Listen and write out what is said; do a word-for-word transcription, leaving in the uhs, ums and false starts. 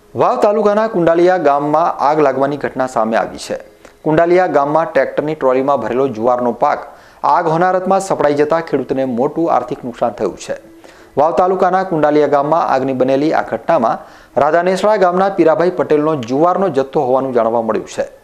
વાવ તાલુકાના કુંડાલિયા ગામમાં આગ લાગવાની ઘટના સામે આવી છે। કુંડાલિયા ગામમાં ટ્રેક્ટરની ટ્રોલીમાં ભરેલો જુવારનો પાક આગ હોનારતમાં સપડાઈ જતા ખેડૂતને મોટું આર્થિક નુકસાન થયું છે। વાવ તાલુકાના કુંડાલિયા ગામમાં આગની બનેલી આ ઘટનામાં રાધાનેસરા ગામના પીરાભાઈ પટેલનો જુવારનો જથ્થો હોવાનું જાણવા મળ્યું છે।